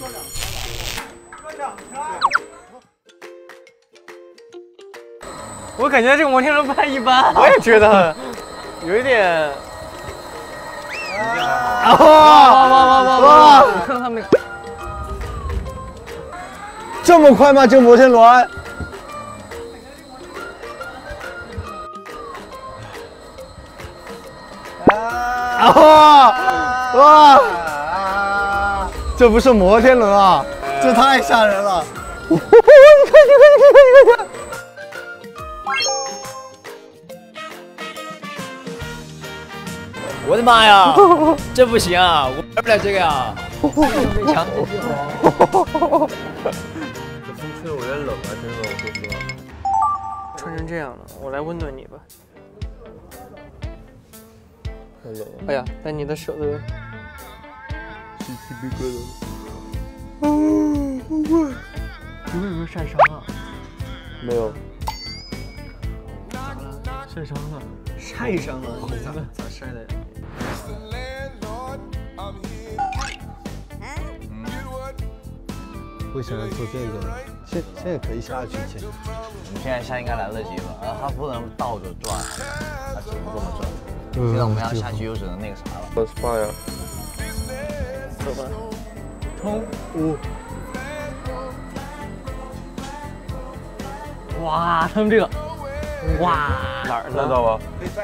我感觉这个摩天轮不太一般。我也觉得有一点。哇！你看他们这么快吗？这个摩天轮？哇！这不是摩天轮啊，这太吓人了！你看！ 我的妈呀，这不行啊，我玩不了这个呀。被强制进来。 这风吹的我有点冷啊，真的，我说实话。 穿成这样了，我来温暖你吧。 太冷了。 哎呀，但你的手都起鸡皮疙瘩。 你为什么晒伤了？ 没有。 晒伤了。晒伤了？咋晒的呀？ 为啥要做这个？现在可以下去潜。 你现在下应该来得及了，它不能倒着转，它只能这么转。现在我们要下去又只能那个啥了。 我 SPA 呀。 走吧。冲！哇，他们这个，哇，哪儿呢？ 看到吧？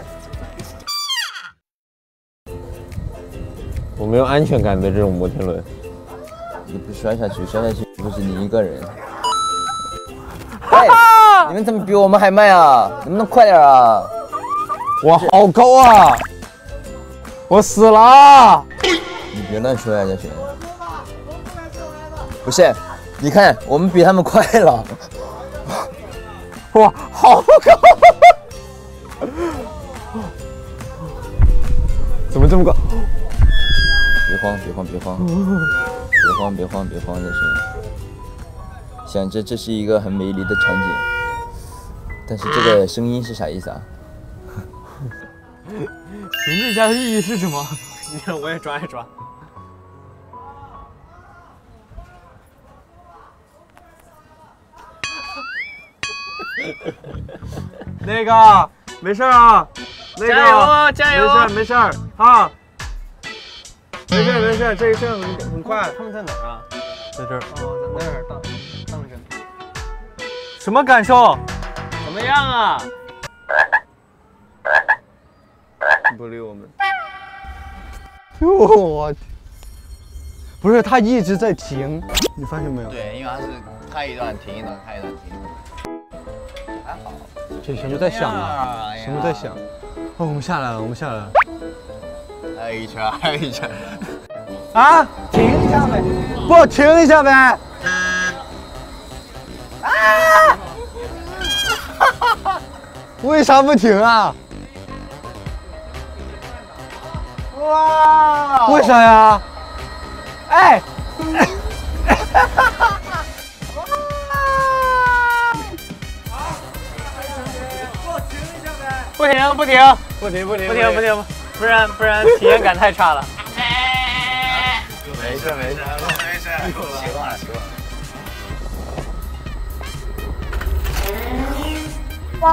我没有安全感的这种摩天轮。 你不摔下去，摔下去不是你一个人。哎，你们怎么比我们还慢啊？能不能快点啊？ 哇，好高啊！我死了！ 你别乱说呀，嘉璇。不是，你看我们比他们快了。 哇，好高！怎么这么高？ 别慌，别慌，别慌，别慌，别慌，别慌，嘉璇。想着这是一个很美丽的场景，但是这个声音是啥意思啊？ 停止下的意义是什么？你让我也抓一抓。 那个没事啊，那个加油加油！ 没事啊，没事，这一阵很快。 他们在哪儿啊？ 在这儿。 哦，在那儿荡着。什么感受？怎么样啊？ 不理我们。我不是，他一直在停，你发现没有？ 对，因为它是开一段停一段，开一段停一段。还好。 这什么在响啊？什么在响？哦，我们下来了。 还有一圈，还有一圈。 啊！停一下呗！不，停一下呗！啊！为啥不停啊？哇！为啥呀？哎！ 不停，不然体验感太差了。 没事，习惯了。 哇！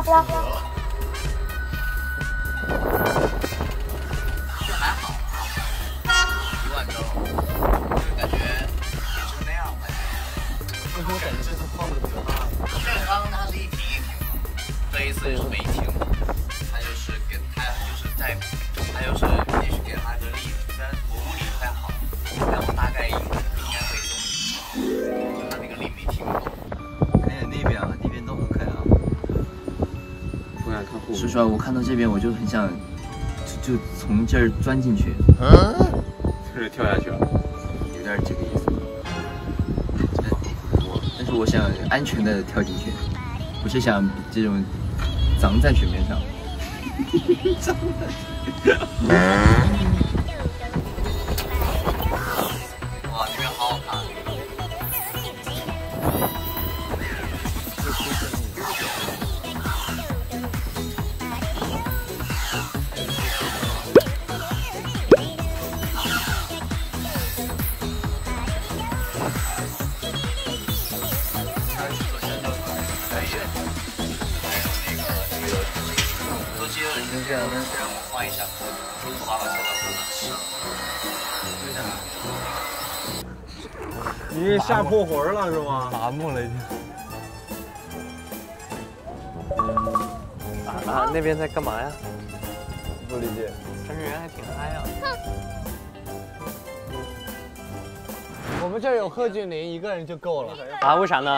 这还好，习惯之后，感觉就是那样呗。 为什么我感觉这次放的比较大？ 正常它是一停一停的，这一次就是没停，它就是给它就是在，它就是必须给它个力，虽然我物理不太好，但我大概应该会这么就它那个力没停够。哎，那边都很开啊。 不敢看后面。 说实话，我看到这边我就很想，就从这儿钻进去。 就是跳下去了。 有点这个意思。但是我想安全的跳进去，不是想这种脏在水面上。脏在水面。哇，那边好好看。 先让我换一下，我爸爸现在不能吃了。 你吓破魂了是吗？麻木了已经。 啊，那边在干嘛呀？ 不理解。 程序员还挺嗨啊。 我们这儿有贺峻霖一个人就够了。 啊？为啥呢？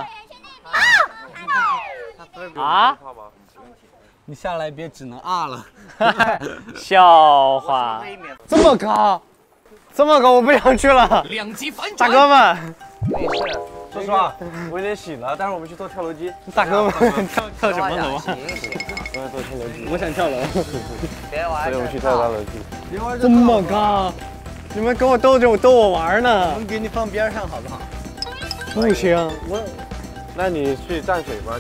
啊？ 你下来别只能啊了。 笑话。 这么高，这么高，我不想去了。 2级反大哥们， 没事， 说实话，我有点醒了，待会儿我们去做跳楼机。大哥们，跳什么楼啊？ 行， 我要做跳楼机。我想跳楼， 别玩。 所以我们去跳高楼机。这么高，你们跟我逗我玩呢？我们给你放边上好不好？不行，那你去蘸水吧。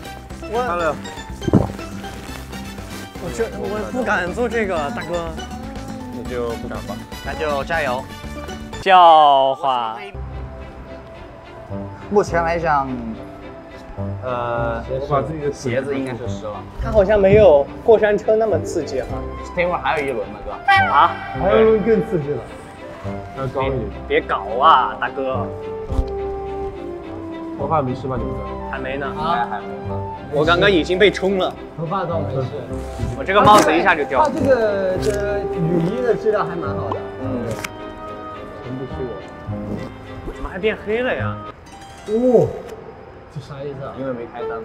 我不敢做这个，大哥。你就不敢吧？ 那就加油。 笑话。 目前来讲， 我把自己的鞋子应该是湿了。 它好像没有过山车那么刺激哈。 等一会儿还有一轮呢，哥。 啊？ 还有一轮更刺激的，要高一点。 别搞啊，大哥。 头发没事吧？你们还没呢。 还没呢。 我刚刚已经被冲了。 头发倒没事。 我这个帽子一下就掉了。 它这个雨衣的质量还蛮好的。全部去过。 怎么还变黑了呀？ 哦，这啥意思啊？ 因为没开灯。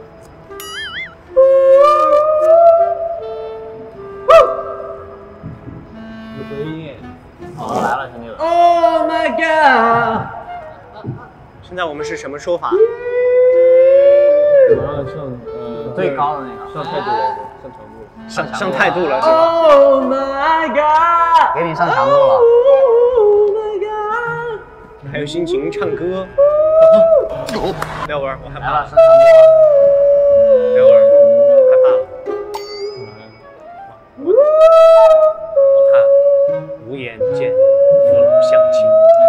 有回音。 好，来了，兄弟们。 Oh my god！ 现在我们是什么说法？ 马上上最高的那个。 上态度了，上强度。 上态度了是吧 Oh my god！ 给你上强度了。 Oh my god！ 还有心情唱歌。不要玩，我害怕了。 来了，上强度了。 不要玩，害怕了。我怕无颜见父老乡亲。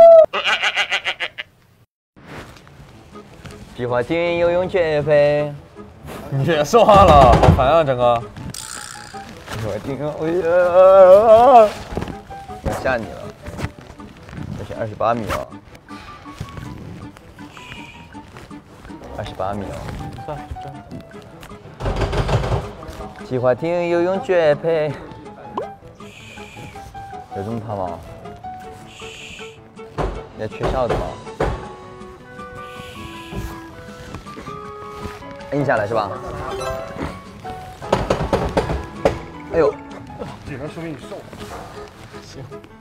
计划听游泳绝配。 你别说话了，好烦啊，整个。 计划听，要吓你了，这是28米哦。28米哦。 算。 计划听游泳绝配。有这么怕吗？你在缺哨的吗？摁下来是吧？哎呦， 只能说明你瘦。行。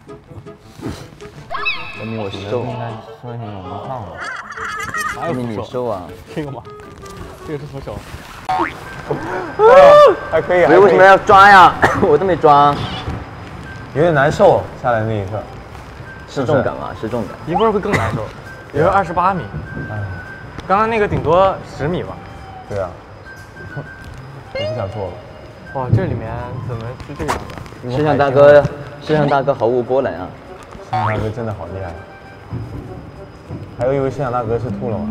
说明我瘦。 应该说明我们胖了。 说明你瘦啊。 这个吗？这个是扶手。还可以。 所以为什么要抓呀？我都没抓。 有点难受，下来那一刻。 失重感嘛，失重感。 一会儿会更难受，也就28米。刚刚那个顶多10米吧。 对啊。我不想做了。 哇，这里面怎么是这个样子？ 摄像大哥毫无波澜啊！ 摄像大哥真的好厉害。还有一位摄像大哥是吐了吗？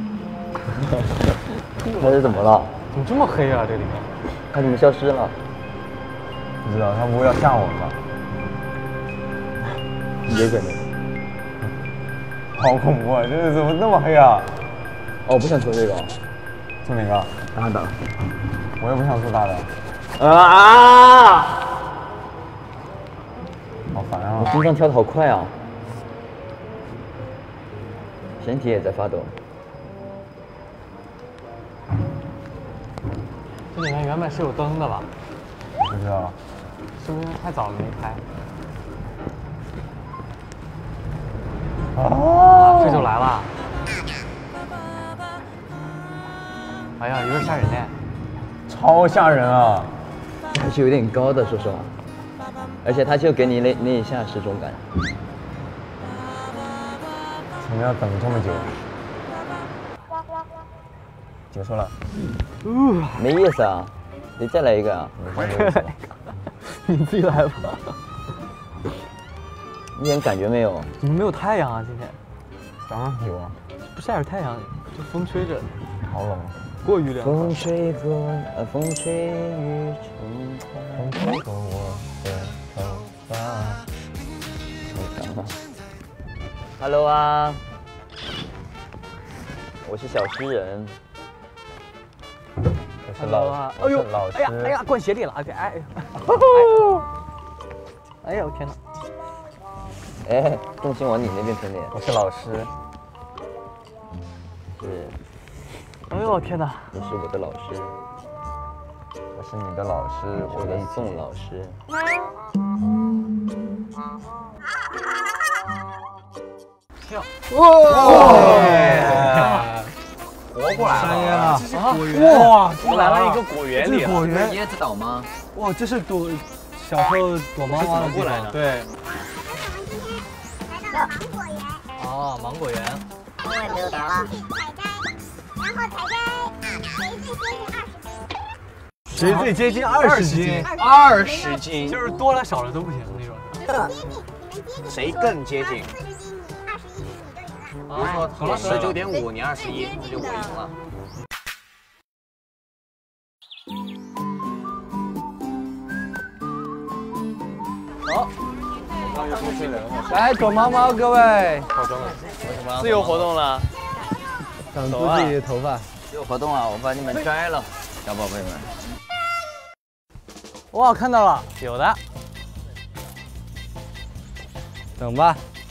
他是怎么了？ 怎么这么黑啊？这里面？ 他怎么消失了？ 不知道，他不会要吓我们吧？ 有可能。 好恐怖啊！这怎么那么黑啊？ 哦，我不想做这个。 做哪个？ 大的。 我也不想做大的。 啊！ 好烦啊！ 我心脏跳得好快啊！身体也在发抖。 这里面原本是有灯的吧？ 不知道。 是不是太早了没开？ 啊！ 这就来了。哎呀，有点吓人呢。 超吓人啊！ 还是有点高的，说实话。而且他就给你那一下失重感。 我们要等这么久？结束了。 没意思啊！你再来一个啊！ 你自己来吧。 一点感觉没有。 怎么没有太阳啊？今天当然有啊。 不晒着太阳，就风吹着。 好冷。 过于凉。 风吹过，风吹雨成花，风吹过我的头发。我想啊 ，Hello 啊，我是小诗人。我是我是老师。 哎呀，灌鞋里了！哎呀，我天哪！ 哎，重心往你那边偏点。我是老师。是。 哎呦，天哪！ 你是我的老师。我是你的老师，我的宋老师。 跳！ 哇！活过来了！ 这是果园哇！怎么来了一个果园里？ 果园椰子岛吗？ 哇，这是小时候躲猫猫的地方。对。 哦，芒果园。 因为没有打了。然后采摘，谁最接近20斤 20斤， 就是多了少了都不行那种。 谁更接近？ 比如说我19.5，你21，那就我赢了。 好， 来躲猫猫，各位。 自由活动了。 挡住自己的头发。 自由活动啊！我把你们摘了，小宝贝们。 哇，看到了，有的。 等吧。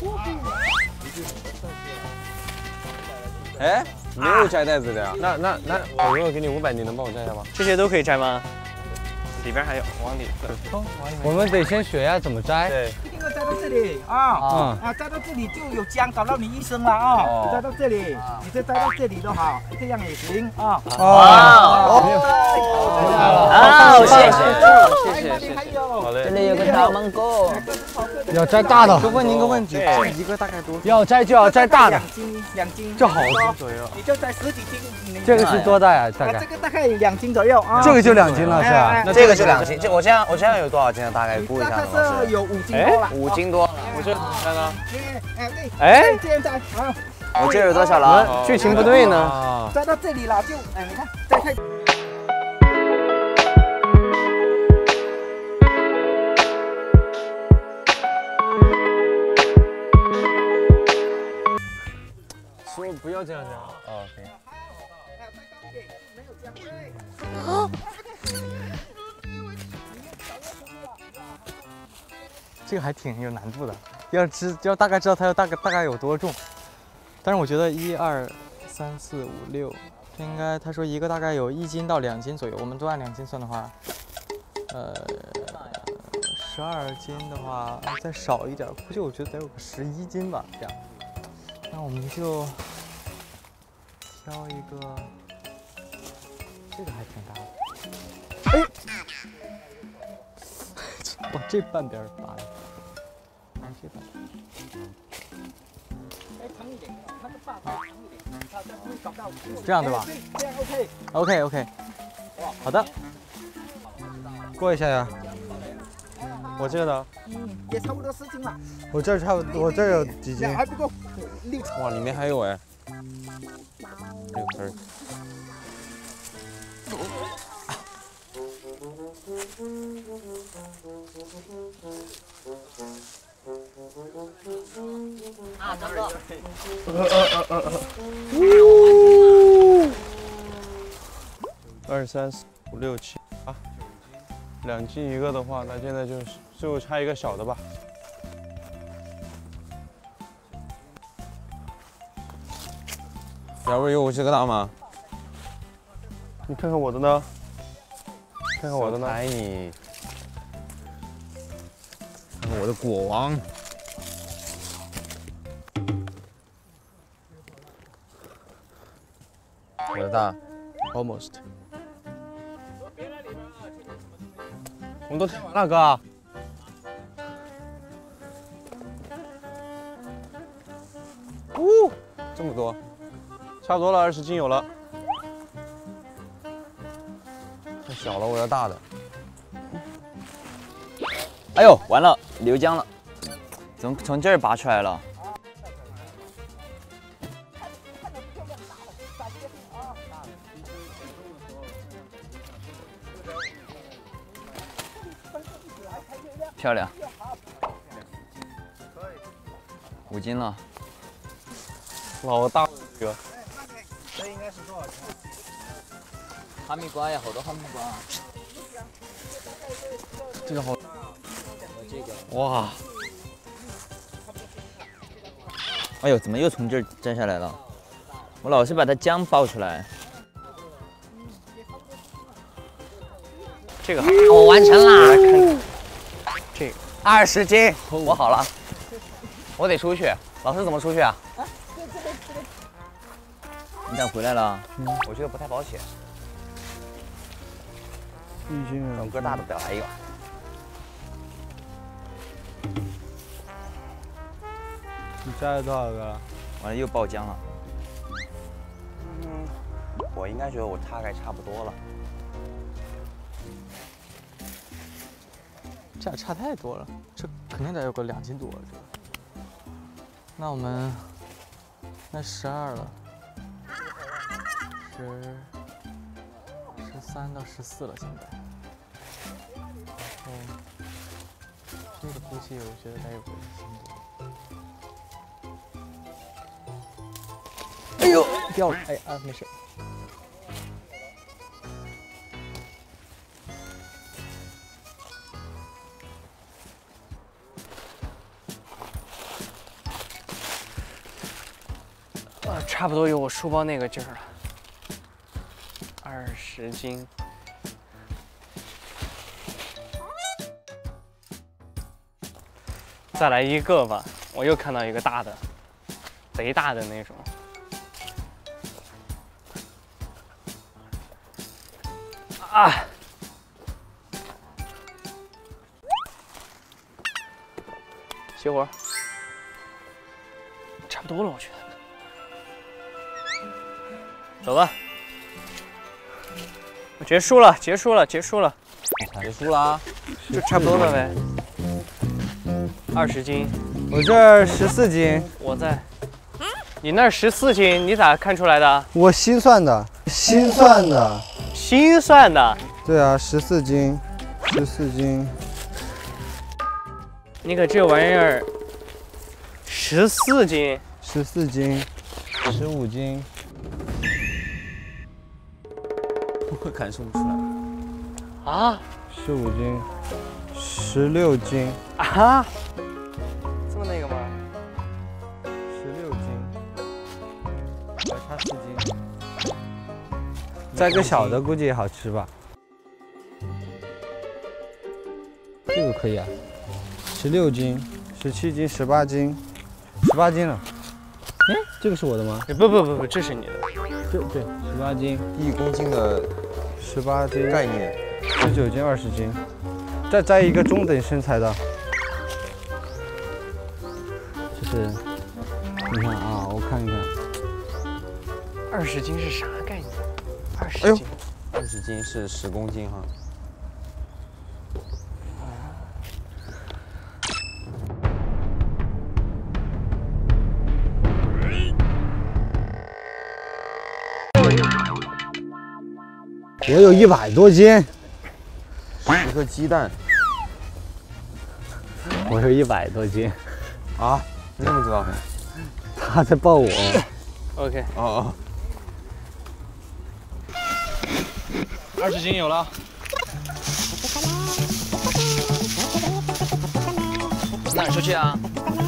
哎，没有摘袋子的呀？那，我如果给你500，你能帮我摘一下吗？ 这些都可以摘吗？里边还有，往里头。 我们得先学呀，怎么摘？对。 一定要摘到这里啊！摘到这里就有姜找到你一生了啊！摘到这里，你再摘到这里都好，这样也行啊！ 谢谢。 好嘞。 这里有个大芒果， 要摘大的。 问您个问题，这一个大概多？ 要摘就要摘大的。 2斤， 这好左右。 你就摘10几斤。 这个是多大呀？大概？ 这个大概2斤左右啊。 这个就2斤了是吧？ 那这个就2斤，我现在有多少斤？大概估一下。 大概是有5斤多了。 5斤多。 我这看呢？ 哎，这样摘啊！ 我这有多少了？ 剧情不对呢。 摘到这里了，就你看，再看。 说不要这样。 哦，可以。 这个还挺有难度的，要大概知道它大概有多重。但是我觉得1、2、3、4、5、6，应该他说一个大概有1斤到2斤左右。我们都按2斤算的话，12斤的话再少一点，估计我觉得得有个11斤吧，这样。那我们就挑一个，这个还挺大的。哎，我这半边拔了。 这半这样对吧？ 这样 OK。 OK。好的， 过一下呀。我这个呢？ 也差不多10斤了。 我这差不多，我这有几斤？ 还不够 6。哇，里面还有哎。6根。 啊，张哥。 2、3、4、5、6、7、8，2斤一个的话，那现在就是最后差一个小的吧。要不有50个大吗？你看看我的呢？看看我的呢？ 拍你。 看看我的果王，我的大 ，almost。我们都挑完了，哥。这么多，差不多了，20斤有了。 太小了，我要大的。 哎呦，完了，流浆了，怎么从这儿拔出来了？ 漂亮，5斤了， 老大这个。 这应该是多少钱？ 哈密瓜呀，好多哈密瓜。这个好，这个哇！ 哎呦，怎么又从这儿摘下来了？我老是把它浆爆出来。 这个我完成啦！看这个 20斤，我好了，我得出去。老师怎么出去啊？ 你咋回来了？ 我觉得不太保险。 1斤等个大的再来一个。 你摘了多少个了？ 完了又爆浆了。 我应该觉得我大概差不多了。 这俩差太多了，这肯定得有个2斤多这个。那我们那12了，13到14了现在。这个估计我觉得得有个1斤多。哎呦，掉了！哎啊，没事。 差不多有我书包那个劲儿了，20斤。再来一个吧，我又看到一个大的，贼大的那种。啊！歇会儿，差不多了，我觉得。 走吧，结束了，结束了，结束了， 结束了啊， 就差不多了呗。20斤， 我这儿14斤， 我在。你那儿14斤，你咋看出来的？ 我心算的，心算的。 心算的。 对啊，14斤，14斤。 你可这玩意儿14斤 ，14斤，15斤。 我感受不出来啊 ，15斤，16斤啊，这么那个吗 ？16斤，还差4斤。再个小的估计也好吃吧？这个可以啊，16斤、17斤、18斤，18斤了。哎，这个是我的吗？ 不，这是你的。 对，18斤 ，1公斤的 18斤概念 ，19斤、20斤，再摘一个中等身材的，就是你看啊，我看一看 ，20斤是啥概念？20斤 ，20斤是10公斤哈。 我有100多斤 ，10个鸡蛋， 我有100多斤啊！你怎么知道？ 他在抱我。 OK。 哦。 20斤有了。 哪儿出去啊？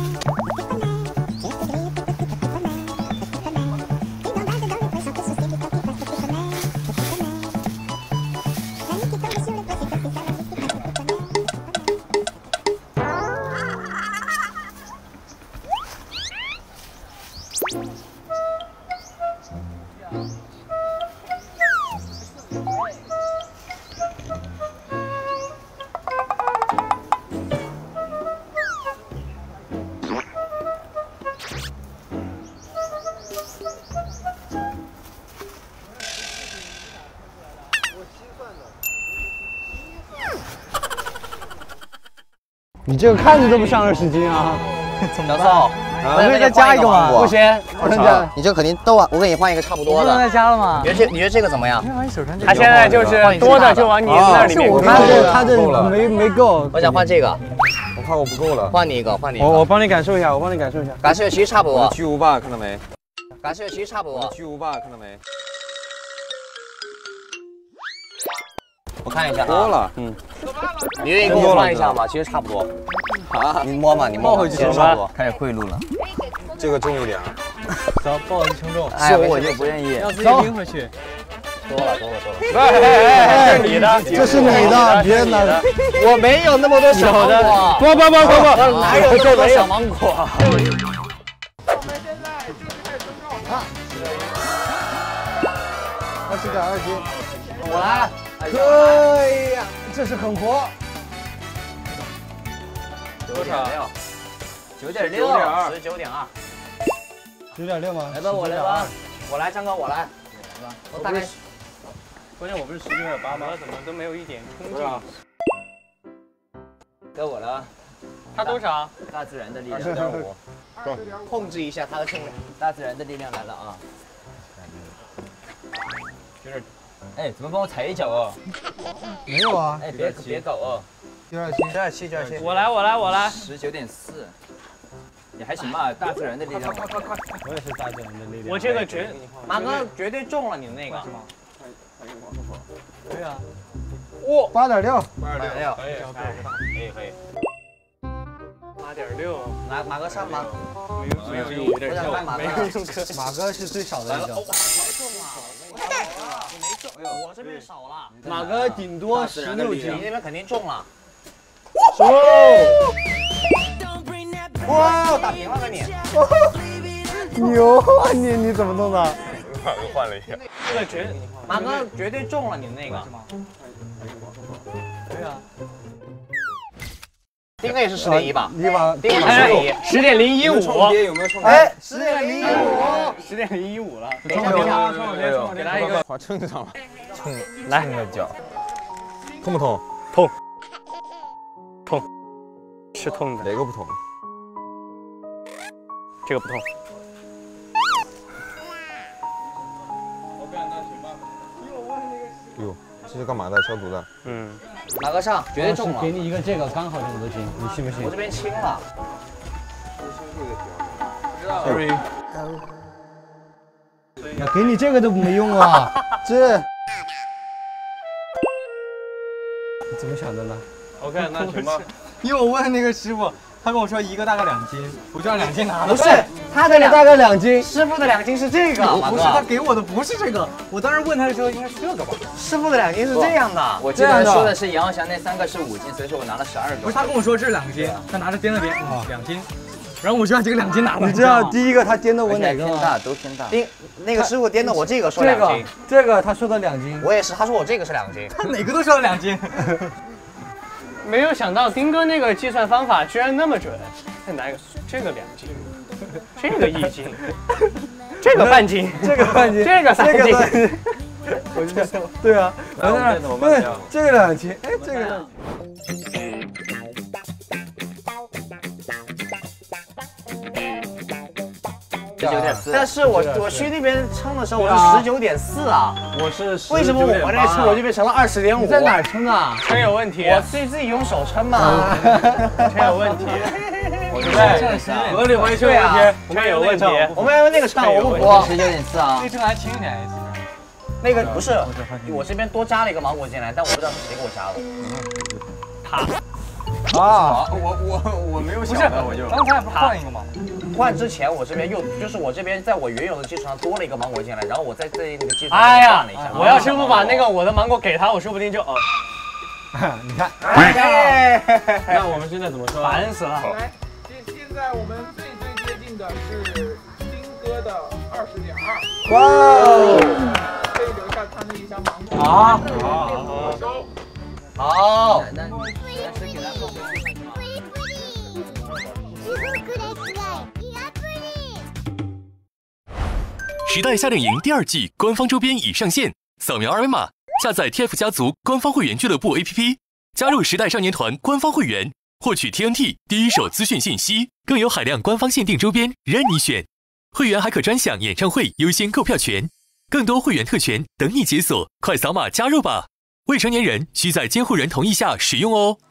你这个看着都不像20斤啊！ 小宋， 我可以再加一个吗？ 不行， 不能加。你这肯定都啊，我给你换一个差不多的。 不能再加了吗？ 你觉得这个怎么样？ 他现在就是多的就往你那里面。 他这没够。 我想换这个。 怕我不够了。 换你一个，换你一个。 我帮你感受一下，我帮你感受一下。 感受其实差不多。 巨无霸看到没？ 感受其实差不多。 巨无霸看到没？ 我看一下啊。 多了， 你愿意跟我换一下吗？其实差不多。啊，你摸嘛，你摸回去，其实差不多。开始贿赂了。 这个重一点啊。 走，不好意思，称重。 是我就不愿意。 要自己拎回去。 多了。 哎，你的， 这是你的，别拿。 我没有那么多小芒果。 不， 我哪有这么多小芒果？ 20.2斤。 我来了。 可以呀，这是狠活。 多少？9.6，19.2。 9.6吗？ 来吧，我来吧，我来，张哥，我来。我大概， 关键我不是19.8吗？怎么都没有一点冲劲？ 该我了。 他多少？ 大自然的力量，20.5。控制一下它的重量。大自然的力量来了啊！就是，哎，怎么帮我踩一脚哦？ 没有啊。 哎，别搞哦。9.7。 我来。 19.4。也还行吧，大自然的力量。快！ 我也是大自然的力量。 我这个马哥绝对中了你的那个。 对啊。 哇 ，8.6。 可以。8.6。 马哥上吗？ 没有用，有点像没有用。 马哥是最少的一个。 我没中，我这边少了。 马哥顶多16斤， 你那边肯定中了。哇，打平了跟你。 牛啊你怎么弄的？ 又换了一下。 马哥绝对中了你的那个。 对啊。 丁哥也是10.1吧？ 你把丁哥10.1。 10.015。 有没有冲？ 哎，10.015。 10.015了。 冲给他一个划秤上了。 来那个脚，痛不痛？ 痛。是痛的。 哪个不痛？ 这个不痛。 哟，这是干嘛的？消毒的。 马哥上，绝对中了。 给你一个这个，刚好这么多斤，你信不信？ 我这边轻了。 给你这个都没用啊！这你怎么想的呢 ？OK， 那行吧。 因为我问那个师傅，他跟我说一个大概2斤，我就按2斤拿了。 不是，他的大概2斤， 师傅的2斤是这个， 不是他给我的不是这个。我当时问他的时候应该是这个吧？ 师傅的2斤是这样的。我记得说的是杨耀翔那3个是5斤，所以说我拿了12个。 不是，他跟我说这是2斤，他拿着掂了掂，2斤。然后我就按这个2斤拿了。你知道第一个他掂的我哪个吗？ 都偏大。那个师傅掂的我这个说 2斤，这个他说的2斤， 我也是，他说我这个是2斤， 他哪个都说了2斤。 没有想到丁哥那个计算方法居然那么准。再拿一个，这个2斤，这个1斤，这个半斤， 这个半斤， 这个3斤。 我就在对啊，我在那不是这个2斤，哎，这个。 但是我去那边称的时候，我是19.4啊。 我是为什么我这称我就变成了20.5？ 你在哪称啊？ 称有问题。 我自己用手称嘛。 称有问题。 对， 合理回去啊。称有问题。 我们用那个称，我不服。19.4啊。 这称还轻点。 那个不是，我这边多加了一个芒果进来，但我不知道是谁给我加的。 他。 啊！ 我没有想到，我就刚才不是换一个吗？ 换之前我这边就是我这边在我原有的基础上多了一个芒果进来，然后我在那个基础上换了一下。 我要是不把那个我的芒果给他，我说不定就你看， 那我们现在怎么说？烦死了！ 来，现在我们最接近的是丁哥的20.2。 哇哦！ 可以留下他那一箱芒果。 好， 好。 时代夏令营第2季官方周边已上线，扫描2维码下载 TF 家族官方会员俱乐部 APP， 加入时代少年团官方会员，获取 TNT 第一手资讯信息，更有海量官方限定周边任你选。会员还可专享演唱会优先购票权，更多会员特权等你解锁，快扫码加入吧！未成年人需在监护人同意下使用哦。